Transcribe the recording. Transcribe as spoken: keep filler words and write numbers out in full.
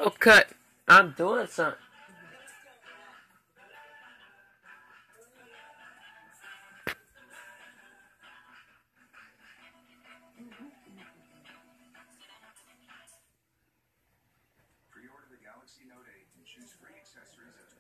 Okay, I'm doing something. Pre-order the Galaxy Note eight and choose free accessories at